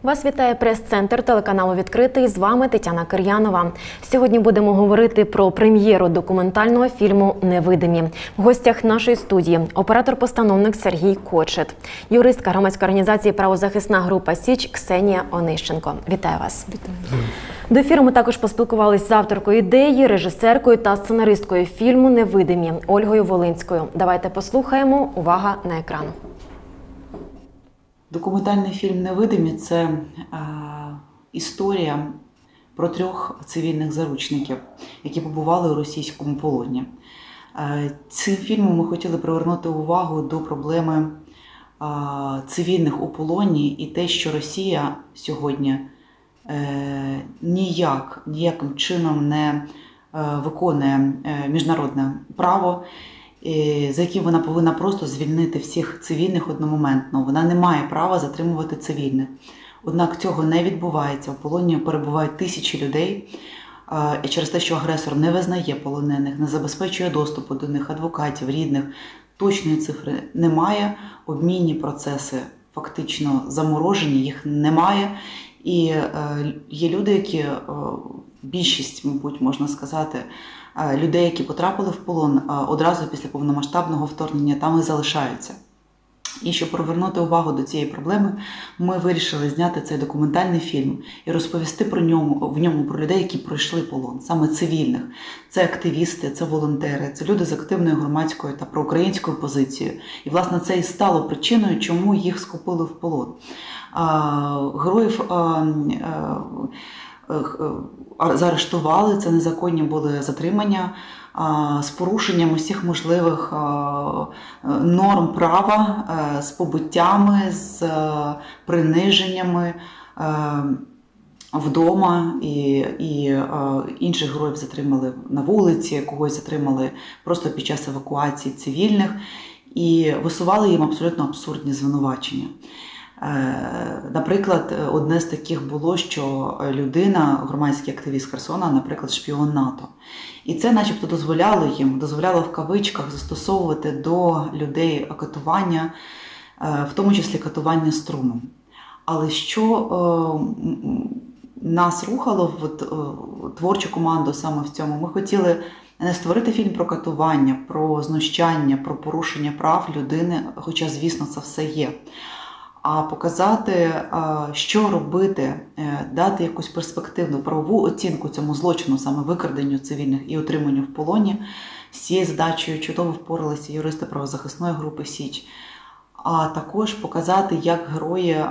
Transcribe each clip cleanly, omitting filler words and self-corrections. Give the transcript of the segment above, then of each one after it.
Вас вітає прес-центр телеканалу «Відкритий». З вами Тетяна Кир'янова. Сьогодні будемо говорити про прем'єру документального фільму «Невидимі». В гостях нашої студії оператор-постановник Сергій Кочет, юристка громадської організації «Правозахисна група Січ» Ксенія Онищенко. Вітаю вас. Вітаю. До ефіру ми також поспілкувалися з авторкою ідеї, режисеркою та сценаристкою фільму «Невидимі» Ольгою Волинською. Давайте послухаємо. Увага на екран. Документальний фільм «Невидимі» – це історія про 3 цивільних заручників, які побували у російському полоні. Цим фільмом ми хотіли привернути увагу до проблеми цивільних у полоні і те, що Росія сьогодні ніяким чином не виконує міжнародне право, за яким вона повинна просто звільнити всіх цивільних одномоментно. Вона не має права затримувати цивільних. Однак цього не відбувається. В полоні перебувають тисячі людей. І через те, що агресор не визнає полонених, не забезпечує доступу до них, адвокатів, рідних, точної цифри немає. Обмінні процеси фактично заморожені, їх немає. І є люди, які, більшість, мабуть, можна сказати, людей, які потрапили в полон, одразу після повномасштабного вторгнення там і залишаються. І щоб привернути увагу до цієї проблеми, ми вирішили зняти цей документальний фільм і розповісти в ньому про людей, які пройшли полон, саме цивільних. Це активісти, це волонтери, це люди з активною громадською та проукраїнською позицією. І, власне, це і стало причиною, чому їх схопили в полон. Героїв заарештували, це незаконні були затримання з порушенням усіх можливих норм права, з побиттями, з приниженнями вдома, і інших героїв затримали на вулиці, когось затримали просто під час евакуації цивільних і висували їм абсолютно абсурдні звинувачення. Наприклад, одне з таких було, що людина, громадський активіст Херсона, наприклад, шпіон НАТО. І це начебто дозволяло в кавичках застосовувати до людей катування, в тому числі катування струмом. Але що нас рухало в творчу команду саме в цьому? Ми хотіли не створити фільм про катування, про знущання, про порушення прав людини, хоча, звісно, це все є. А показати, що робити, дати якусь перспективну правову оцінку цьому злочину, саме викраденню цивільних і утриманню в полоні. З цією задачею чудово впоралися юристи правозахисної групи Січ. А також показати, як герої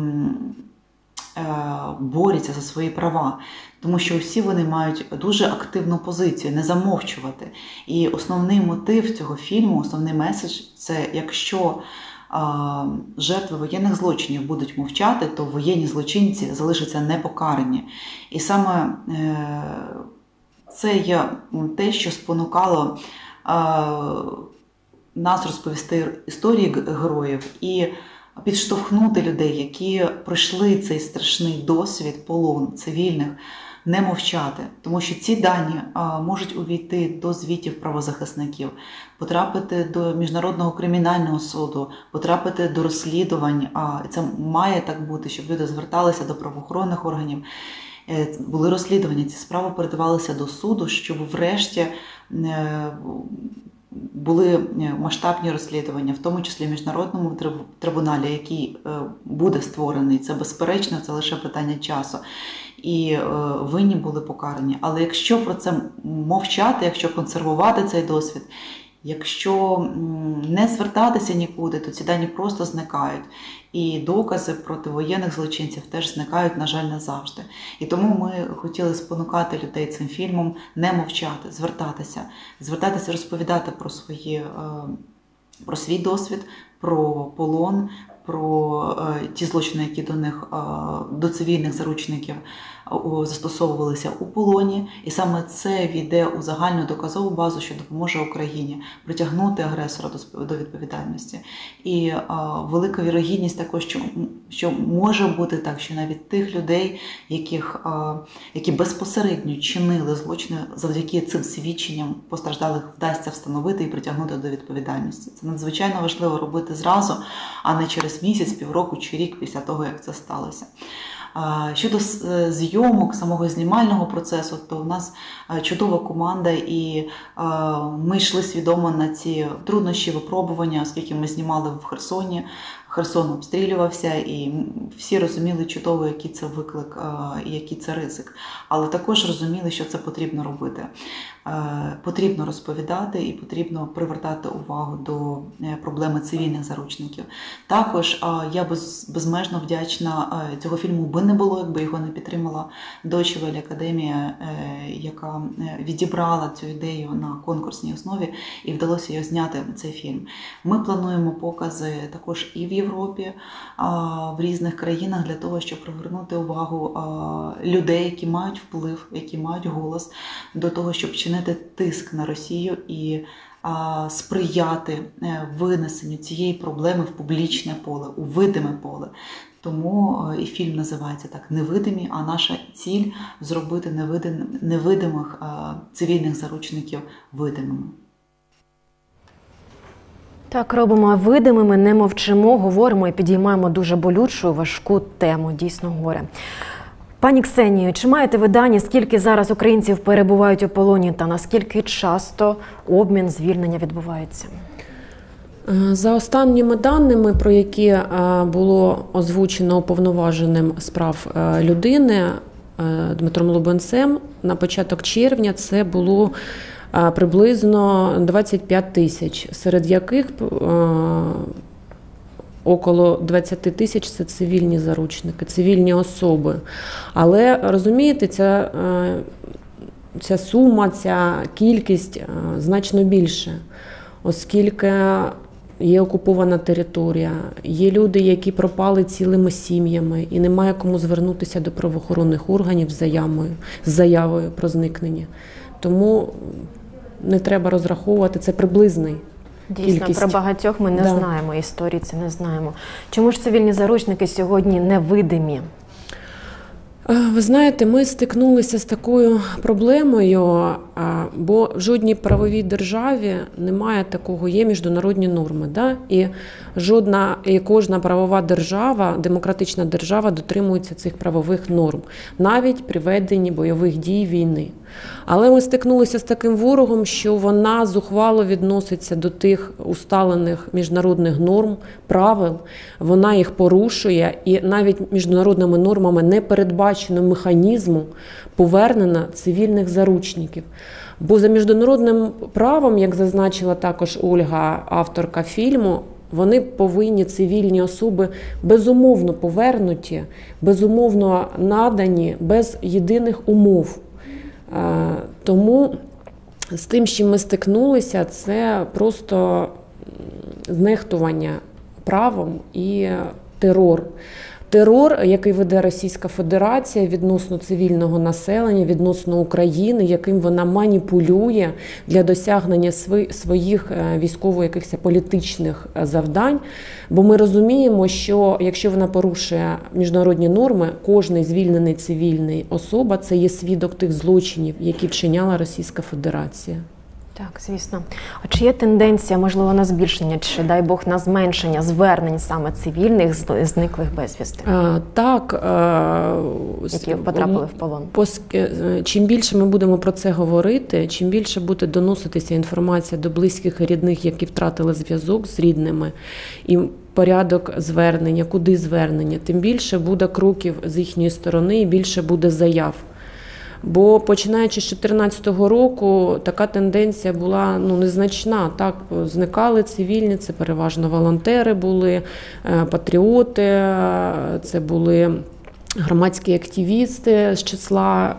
борються за свої права. Тому що усі вони мають дуже активну позицію, не замовчувати. І основний мотив цього фільму, основний меседж – це якщо жертви воєнних злочинів будуть мовчати, то воєнні злочинці залишаться непокарані. І саме це є те, що спонукало нас розповісти історії героїв і підштовхнути людей, які пройшли цей страшний досвід полон цивільних, не мовчати. Тому що ці дані можуть увійти до звітів правозахисників, потрапити до Міжнародного кримінального суду, потрапити до розслідувань. І це має так бути, щоб люди зверталися до правоохоронних органів. Були розслідування, ці справи передавалися до суду, щоб врешті були масштабні розслідування, в тому числі в Міжнародному трибуналі, який буде створений. Це безперечно, це лише питання часу. І винні були покарані. Але якщо про це мовчати, якщо консервувати цей досвід, якщо не звертатися нікуди, то ці дані просто зникають. І докази проти воєнних злочинців теж зникають, на жаль, не завжди. І тому ми хотіли спонукати людей цим фільмом не мовчати, звертатися, розповідати про свій досвід, про полон, про ті злочини, які до цивільних заручників застосовувалися у полоні, і саме це війде у загальну доказову базу, що допоможе Україні притягнути агресора до відповідальності. І велика вірогідність також, що може бути так, що навіть тих людей, які безпосередньо чинили злочини, завдяки цим свідченням постраждалих вдасться встановити і притягнути до відповідальності. Це надзвичайно важливо робити зразу, а не через місяць, півроку чи рік після того, як це сталося. Щодо зйомок, самого знімального процесу, то в нас чудова команда, і ми йшли свідомо на ці труднощі, випробування, оскільки ми знімали в Херсоні. Херсон обстрілювався, і всі розуміли чудово, який це виклик і який це ризик. Але також розуміли, що це потрібно робити. Потрібно розповідати і потрібно привертати увагу до проблеми цивільних заручників. Також я безмежно вдячна, цього фільму би не було, якби його не підтримала Deutsche Welle Академія, яка відібрала цю ідею на конкурсній основі, і вдалося його зняти, цей фільм. Ми плануємо покази також і в Європі, в різних країнах, для того, щоб привернути увагу людей, які мають вплив, які мають голос, до того, щоб чинити тиск на Росію і сприяти винесенню цієї проблеми в публічне поле, у видиме поле. Тому і фільм називається так «Невидимі», а наша ціль – зробити невидимих цивільних заручників видимими. Так, робимо видимими, не мовчимо, говоримо і підіймаємо дуже болючу, важку тему, дійсно горе. Пані Ксенію, чи маєте ви дані, скільки зараз українців перебувають у полоні та наскільки часто обмін, звільнення відбувається? За останніми даними, про які було озвучено уповноваженим з прав людини Дмитром Лубенцем, на початок червня це було приблизно 25 тисяч, серед яких около 20 тисяч – це цивільні заручники, цивільні особи. Але, розумієте, ця сума, ця кількість значно більше, оскільки є окупована територія, є люди, які пропали цілими сім'ями і немає кому звернутися до правоохоронних органів з заявою про зникнення. Тому не треба розраховувати, це приблизний. Дійсно, кількість. Про багатьох ми не знаємо, історії це не знаємо. Чому ж цивільні заручники сьогодні невидимі? Ви знаєте, ми стикнулися з такою проблемою, бо в жодній правовій державі немає такого, є міжнародні норми. Да? І кожна правова держава, демократична держава дотримується цих правових норм, навіть при веденні бойових дій війни. Але ми стикнулися з таким ворогом, що вона зухвало відноситься до тих усталених міжнародних норм, правил, вона їх порушує, і навіть міжнародними нормами не передбачено механізму повернення цивільних заручників. Бо за міжнародним правом, як зазначила також Ольга, авторка фільму, вони повинні, цивільні особи, безумовно повернуті, безумовно надані, без єдиних умов. Тому з тим, з чим ми стикнулися, це просто знехтування правом і терор. Терор, який веде Російська Федерація відносно цивільного населення, відносно України, яким вона маніпулює для досягнення своїх військово-якихось політичних завдань. Бо ми розуміємо, що якщо вона порушує міжнародні норми, кожний звільнений цивільний особа – це є свідок тих злочинів, які вчиняла Російська Федерація. Так, звісно. А чи є тенденція, можливо, на збільшення, чи, дай Бог, на зменшення звернень саме цивільних, зниклих безвісти? Так. Які потрапили в полон? Чим більше ми будемо про це говорити, чим більше буде доноситися інформація до близьких і рідних, які втратили зв'язок з рідними, і порядок звернення, куди звернення, тим більше буде кроків з їхньої сторони і більше буде заяв. Бо починаючи з 2014 року така тенденція була незначна. Так, зникали цивільні, це переважно волонтери були, патріоти, це були громадські активісти з числа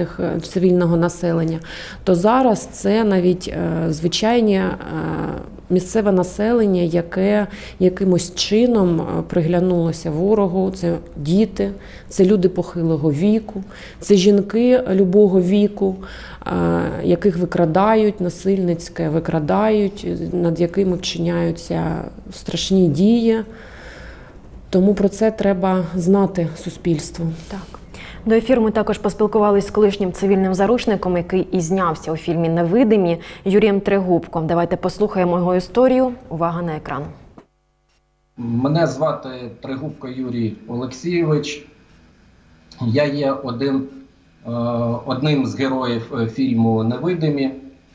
цивільного населення. То зараз це навіть звичайні місцеве населення, яке якимось чином приглянулося ворогу. Це діти, це люди похилого віку, це жінки любого віку, яких викрадають, насильницьке викрадають, над якими вчиняються страшні дії. Тому про це треба знати суспільству. Так. До ефіру ми також поспілкувалися з колишнім цивільним заручником, який і знявся у фільмі «Невидимі», Юрієм Трегубко. Давайте послухаємо його історію. Увага на екран. Мене звати Трегубко Юрій Олексійович. Я є одним з героїв фільму «Невидимі».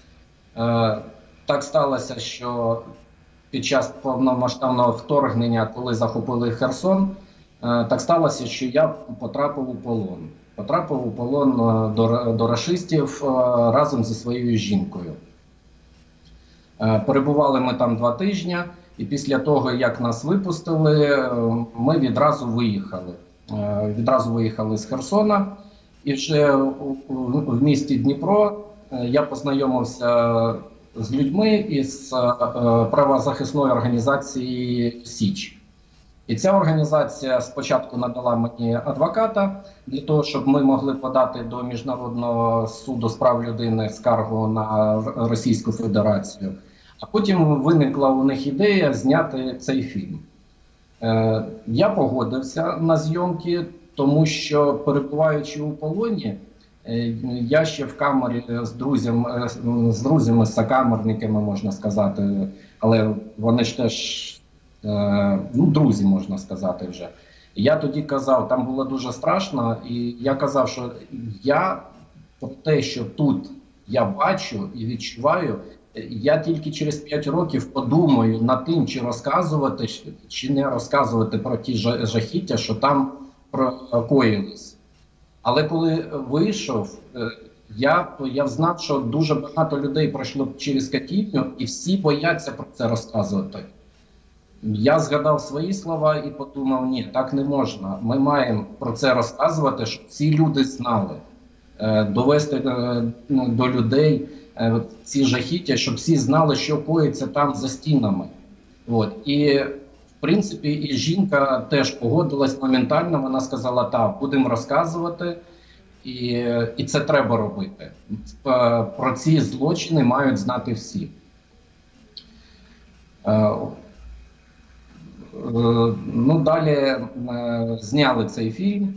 Так сталося, що під час повномасштабного вторгнення, коли захопили Херсон, так сталося, що я потрапив у полон. Потрапив у полон до рашистів разом зі своєю жінкою. Перебували ми там 2 тижні, і після того, як нас випустили, ми відразу виїхали. Відразу виїхали з Херсона, і вже в місті Дніпро я познайомився з людьми із правозахисної організації «Січ». І ця організація спочатку надала мені адвоката для того, щоб ми могли подати до Міжнародного суду з прав людини скаргу на Російську Федерацію. А потім виникла у них ідея зняти цей фільм. Я погодився на зйомки, тому що, перебуваючи у полоні, я ще в камері з друзями, сокамерниками, можна сказати, але вони ж теж друзі, можна сказати вже. Я тоді казав, там було дуже страшно, і я казав, що я про те, що тут я бачу і відчуваю, я тільки через 5 років подумаю над тим, чи розказувати, чи не розказувати про ті жахіття, що там коїлись. Але коли вийшов, я знав, що дуже багато людей пройшло через катівню, і всі бояться про це розказувати. Я згадав свої слова і подумав, ні, так не можна. Ми маємо про це розказувати, щоб ці люди знали, довести до людей ці жахіття, щоб всі знали, що коїться там за стінами. І, в принципі, і жінка теж погодилась моментально, вона сказала, так, будемо розказувати, і це треба робити. Про ці злочини мають знати всі. Далі зняли цей фільм.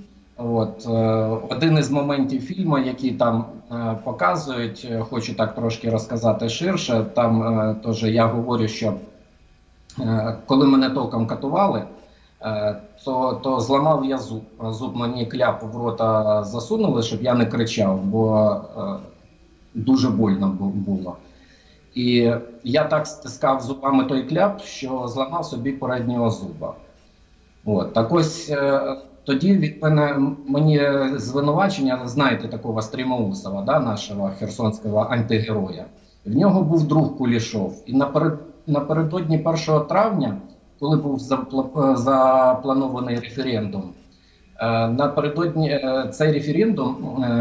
Один із моментів фільму, який там показують, хочу так трошки розказати ширше, там теж я говорю, що коли мене током катували, то зламав я зуб. Зуб мені кляп в рота засунули, щоб я не кричав, бо дуже больно було. І я так стискав зубами той кляп, що зламав собі переднього зуба. Так ось тоді від мені звинувачення, знаєте, такого Стрімоусова, да, нашого херсонського антигероя. В нього був друг Кулішов. І напередодні 1 травня, коли був запланований референдум, напередодні цей референдум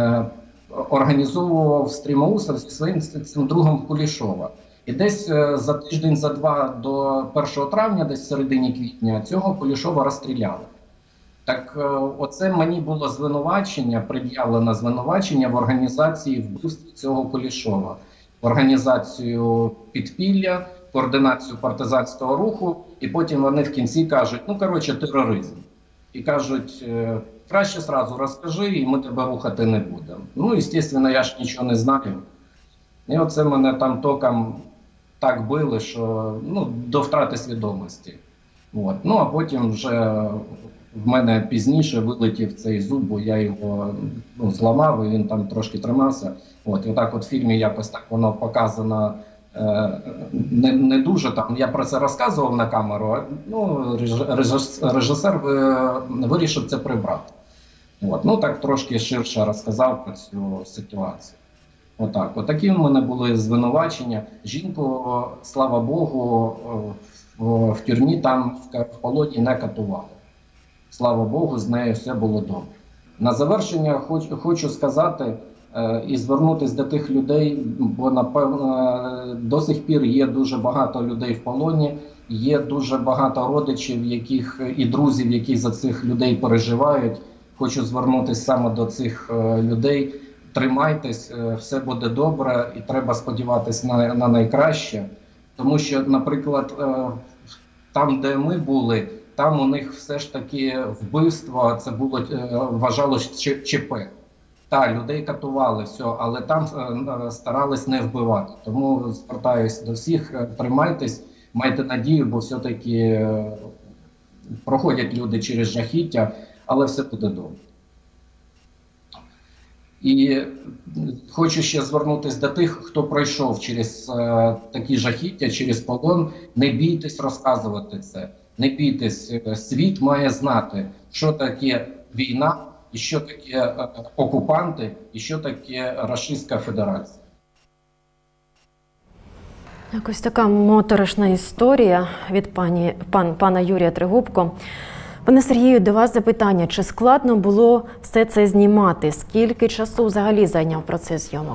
організовував Стрімоусов зі своїм цим другом Кулішова. І десь за тиждень, за 2 до 1 травня, десь в середині квітня, цього Кулішова розстріляли. Так оце мені було звинувачення, пред'явлено звинувачення в організації вбивства цього Кулішова. В організацію підпілля, координацію партизанського руху, і потім вони в кінці кажуть, тероризм. І кажуть, краще сразу розкажи, і ми тебе рухати не будемо. Звісно, я ж нічого не знаю. І оце мене там током так били, що до втрати свідомості. А потім вже в мене пізніше вилетів цей зуб, бо я його зламав, і він там трошки тримався. І отак в фільмі якось так воно показано не дуже там. Я про це розказував на камеру, режисер вирішив це прибрати. Так трошки ширше розказав про цю ситуацію. Отакі в мене були звинувачення. Жінку, слава Богу, в тюрмі там в полоні не катували. Слава Богу, з нею все було добре. На завершення хочу сказати, і звернутися до тих людей, бо, напевно, до сих пір є дуже багато людей в полоні, є дуже багато родичів, і друзів, які за цих людей переживають. Хочу звернутися саме до цих людей. Тримайтесь, все буде добре, і треба сподіватися на найкраще. Тому що, наприклад, там, де ми були, там у них все ж таки вбивство, це було, вважалось ЧП. Так, людей катували, все, але там старались не вбивати. Тому звертаюся до всіх, тримайтесь, майте надію, бо все-таки проходять люди через жахіття, але все буде добре. І хочу ще звернутися до тих, хто пройшов через такі жахіття, через полон. Не бійтесь розказувати це. Не бійтесь. Світ має знати, що таке війна, і що таке окупанти, і що таке Російська Федерація. Якось така моторошна історія від пана Юрія Тригубко. Пане Сергію, до вас запитання. Чи складно було все це знімати? Скільки часу взагалі зайняв процес зйомок?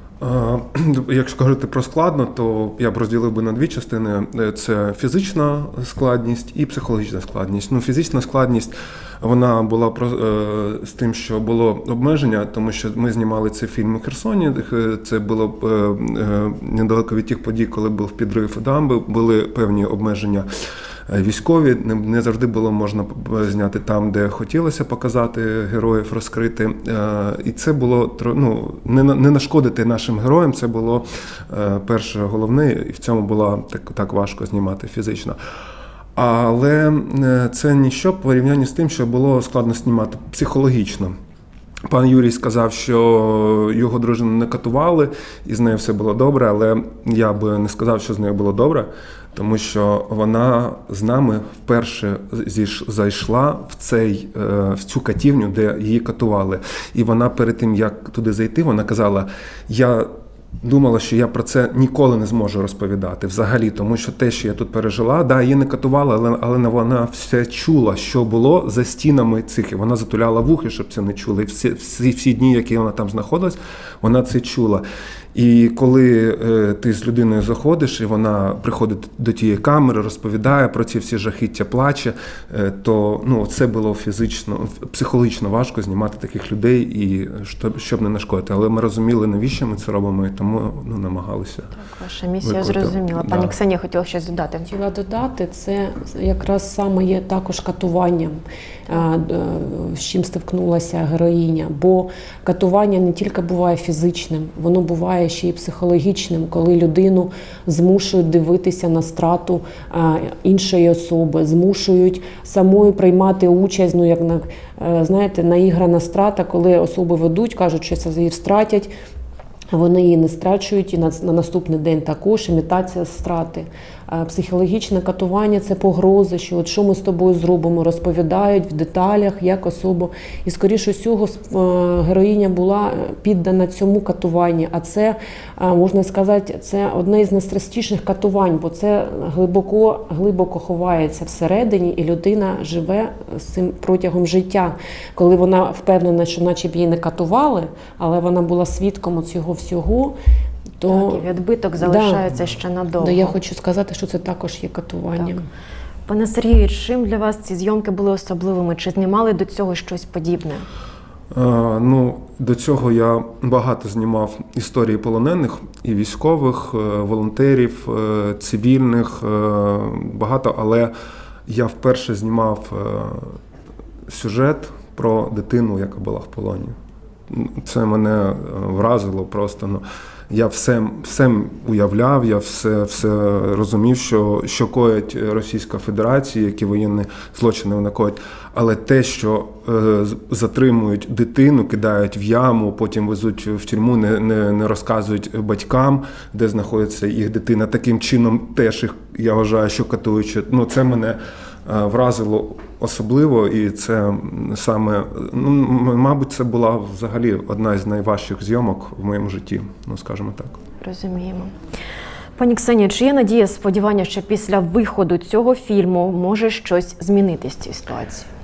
Якщо говорити про складно, то я б розділив би на дві частини. Це фізична складність і психологічна складність. Фізична складність, вона була з тим, що було обмеження, тому що ми знімали цей фільм у Херсоні. Це було недалеко від тих подій, коли був підрив дамби, були певні обмеження військові, не завжди було можна зняти там, де хотілося показати героїв, розкрити. І це було не нашкодити нашим героям, це було перше головне, і в цьому було так важко знімати фізично. Але це ніщо в порівнянні з тим, що було складно знімати психологічно. Пан Юрій сказав, що його дружину не катували, і з нею все було добре, але я би не сказав, що з нею було добре, тому що вона з нами вперше зайшла в цю катівню, де її катували. І вона перед тим, як туди зайти, вона казала, я думала, що я про це ніколи не зможу розповідати взагалі, тому що те, що я тут пережила, її не катували, але вона все чула, що було за стінами цих. Вона затуляла вухи, щоб це не чули. Всі дні, які вона там знаходилась, вона це чула. І коли ти з людиною заходиш, і вона приходить до тієї камери, розповідає про ці всі жахіття, плаче, то це було психологічно важко знімати таких людей, і щоб не нашкодити. Але ми розуміли, навіщо ми це робимо, і тому намагалися. Так, ваша місія зрозуміла. Пані Ксенія хотіла щось додати. Хотіла додати, це якраз саме є також катуванням, з чим стикнулася героїня. Бо катування не тільки буває фізичним, воно буває ще й психологічним, коли людину змушують дивитися на страту іншої особи, змушують самою приймати участь, як наіграна страта, коли особи ведуть, кажуть, що це її втратять, вони її не страчують, і на наступний день також імітація страти. Психологічне катування – це погрози, що ми з тобою зробимо, розповідають в деталях, як особу. І, скоріше всього, героїня була піддана цьому катуванню. А це, можна сказати, це одне із найстрашніших катувань, бо це глибоко ховається всередині, і людина живе з цим протягом життя. Коли вона впевнена, що наче б її не катували, але вона була свідком цього всього, то так, і відбиток залишається ще надовго. Я хочу сказати, що це також є катуванням. Так. Пане Сергію, чим для вас ці зйомки були особливими? Чи знімали до цього щось подібне? До цього я багато знімав історії полонених і військових, волонтерів, цивільних, багато, але я вперше знімав сюжет про дитину, яка була в полоні. Це мене вразило просто. Я все уявляв, я все розумів, що коїть Російська Федерація, які воєнні злочини вона коїть. Але те, що затримують дитину, кидають в яму, потім везуть в тюрму, не розказують батькам, де знаходиться їх дитина. Таким чином теж їх, я вважаю, що катують. Це мене вразило особливо, і це саме, мабуть, це була взагалі одна з найважчих зйомок в моєму житті, скажімо так. Розуміємо. Пані Ксенія, чи є надія, сподівання, що після виходу цього фільму може щось змінитись в цій ситуації?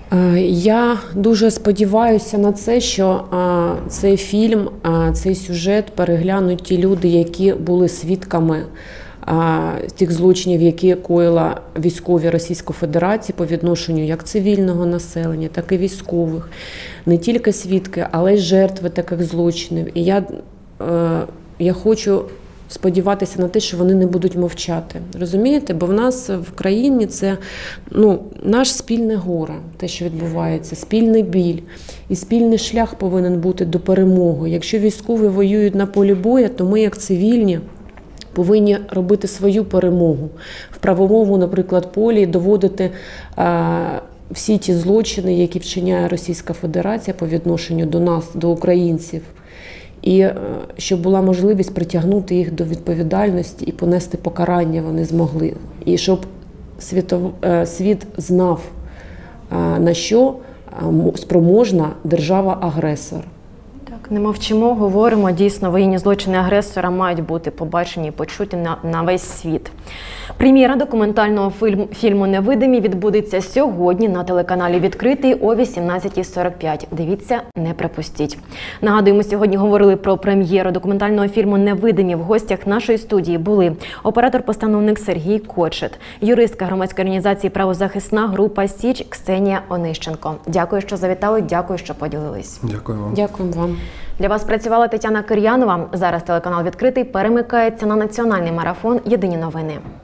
Я дуже сподіваюся на це, що цей фільм, цей сюжет переглянуть ті люди, які були свідками тих злочинів, які коїла військові Російської Федерації по відношенню як цивільного населення, так і військових. Не тільки свідки, але й жертви таких злочинів. І я хочу сподіватися на те, що вони не будуть мовчати. Розумієте? Бо в нас в країні це наш спільне горе, те, що відбувається, спільний біль. І спільний шлях повинен бути до перемоги. Якщо військові воюють на полі бою, то ми, як цивільні, повинні робити свою перемогу. В правовому, наприклад, полі доводити всі ті злочини, які вчиняє Російська Федерація по відношенню до нас, до українців. І щоб була можливість притягнути їх до відповідальності і понести покарання вони змогли. І щоб світ знав, на що спроможна держава-агресор. Так, не мовчимо, говоримо. Дійсно, воєнні злочини агресора мають бути побачені і почуті на весь світ. Прем'єра документального фільму «Невидимі» відбудеться сьогодні на телеканалі «Відкритий» о 18:45. Дивіться, не пропустіть. Нагадуємо, сьогодні говорили про прем'єру документального фільму «Невидимі». В гостях нашої студії були оператор-постановник Сергій Кочет, юристка громадської організації «Правозахисна група Січ» Ксенія Онищенко. Дякую, що завітали, дякую, що поділились. Дякую вам. Дякую вам. Для вас працювала Тетяна Кир'янова. Зараз телеканал «Відкритий» перемикається на національний марафон «Єдині новини».